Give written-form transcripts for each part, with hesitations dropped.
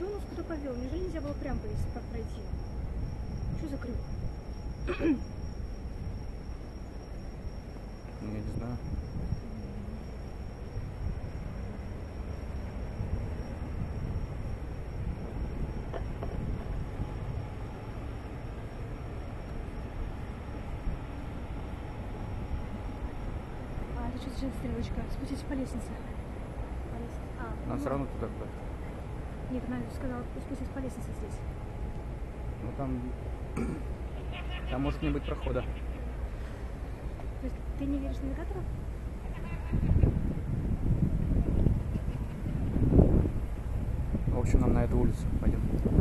чего он нас куда повел? Неужели нельзя было прям пройти? Что за крюк? Ну, я не знаю. А, это что за стрелочка? Спуститесь по лестнице. Нам все равно туда куда-то. Нет, она сказала спуститесь по лестнице здесь. Ну там может не быть прохода. То есть ты не веришь навигатору? В общем, нам на эту улицу пойдем.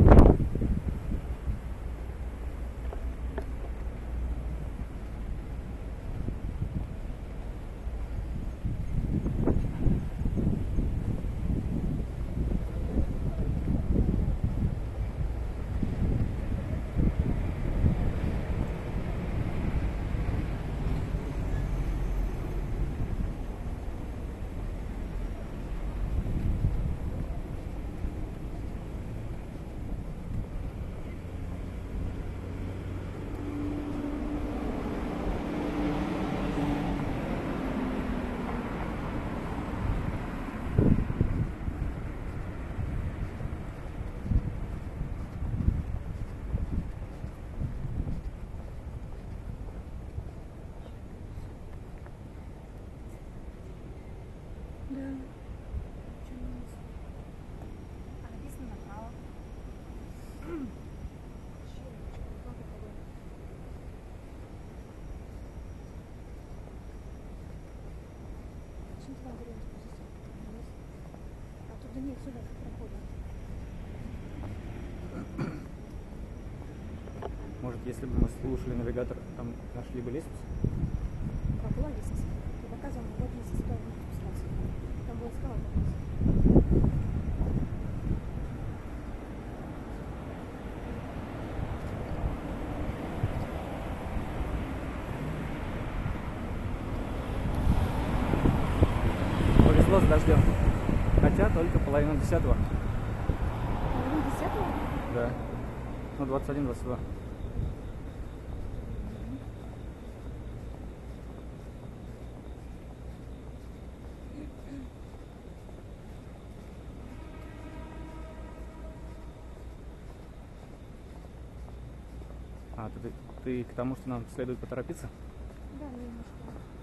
Да. А написано направо. Зачем туда говорили спуститься? Оттуда нет, сюда прохода. Может, если бы мы слушали навигатор, там нашли бы лестницу? А была лестница? Я показывала, вот лестница, туда можно спускаться. Там была скала. Повезло с дождем. Хотя только половина 10-го. Половина 10-го? Да. Ну, 21-22. А, ты к тому, что нам следует поторопиться? Да, немножко.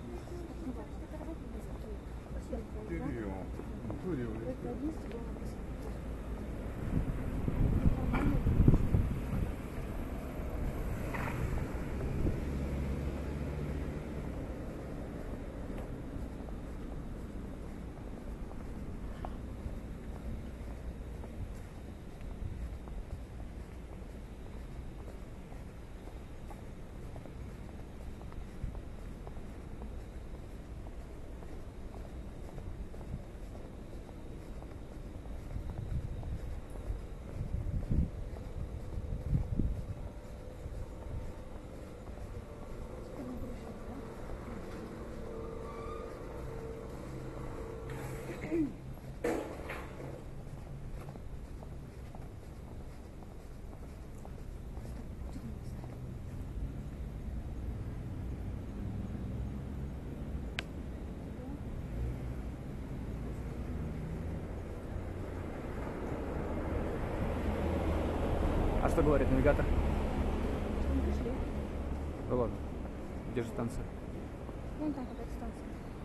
А что говорит навигатор? Мы пришли. Да ладно. Где же станция? Вон там какая-то станция.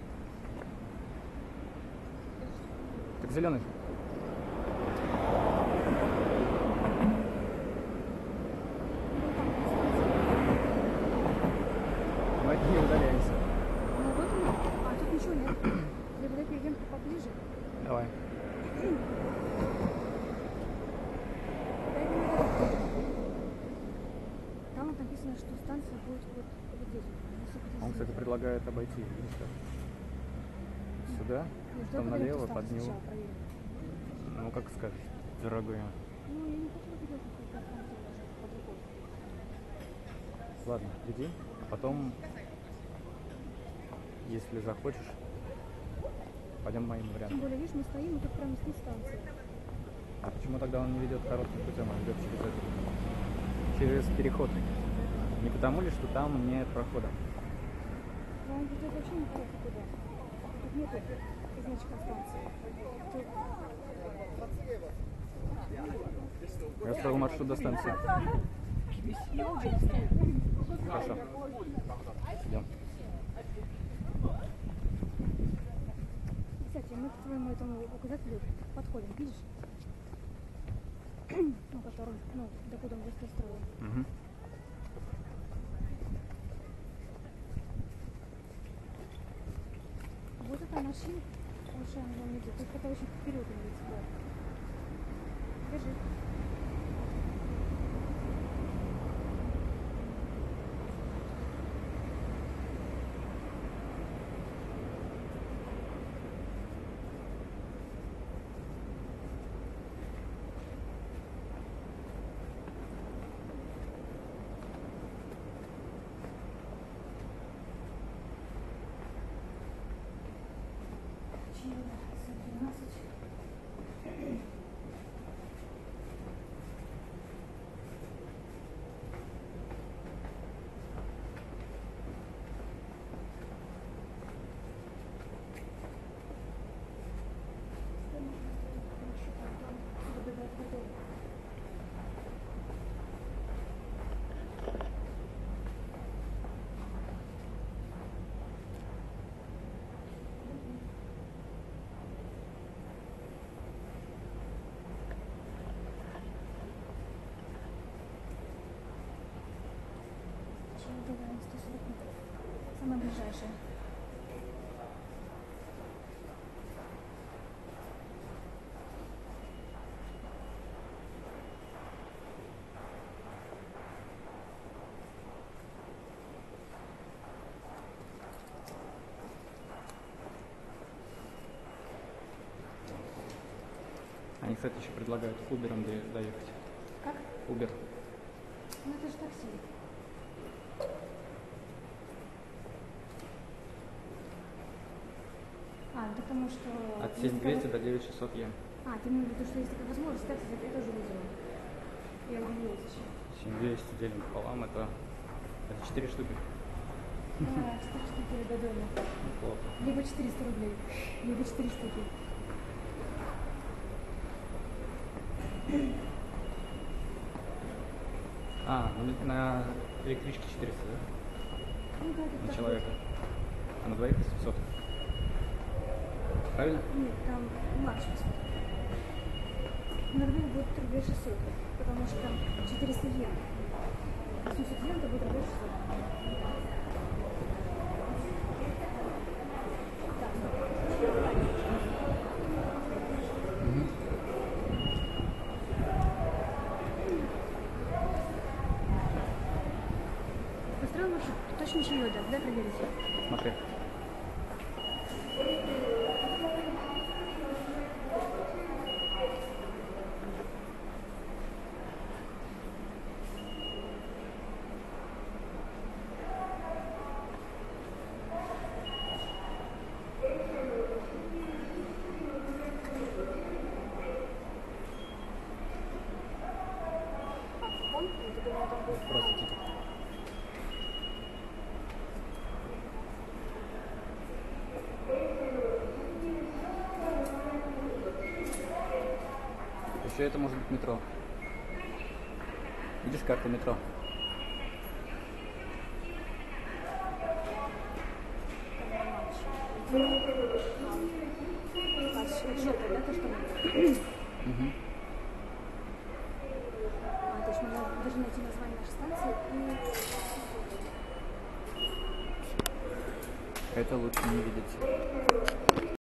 Так зеленый. Мы от нее удаляемся. Ну вот она. А тут ничего нет. Либо давай перейдем поближе. Давай. Там вот написано, что станция будет вот здесь. Он, кстати, предлагает обойти, видишь как? Сюда, потом налево, под него. Ну, как скажешь, дорогая. Ну, я не хочу видеть, как станция под рукой. Ладно, иди, а потом, если захочешь, пойдем моим Тем вариантом. более, видишь, мы стоим, и тут прямо здесь станция. А почему тогда он не ведет коротким путем, а ведет через переход? Не потому ли, что там нет прохода? Но он ведет вообще не короткий туда. Тут нету значка станции. Я строил маршрут до станции. Хорошо. Идем. Кстати, мы к твоему этому указателю подходим, видишь? Ну, который, докуда он быстро строил. Угу. Вот это машина, лучше она не идет. Только это очень вперед идет. Да. Держи. Давай, 140 метров. Самое ближайшее. Они, кстати, еще предлагают Uber'ом доехать. Как? Uber. Ну это же такси. Потому что... От 7200 до 9600 йен. Ты имеешь в виду, что есть такая возможность, так, я тоже видела. Я удивилась еще. 7200 делим пополам, это 4 штуки. 4 штуки до дома. Неплохо. Либо 400 рублей, либо 4 штуки. На электричке 400, да? Ну да, это На так человека. А на двоих 700. Правильно? Нет, там младше. Наверное, будет рублей 600, потому что там 400 йен. 800 йен, это будет рублей 600. Построил маршрут, точно еще йода, дай проверить. Смотри. Просто тикет. Еще это может быть метро. Видишь карту метро? Желтая, да, то, что Угу. то есть можно даже найти название нашей станции и... Это лучше не видеть.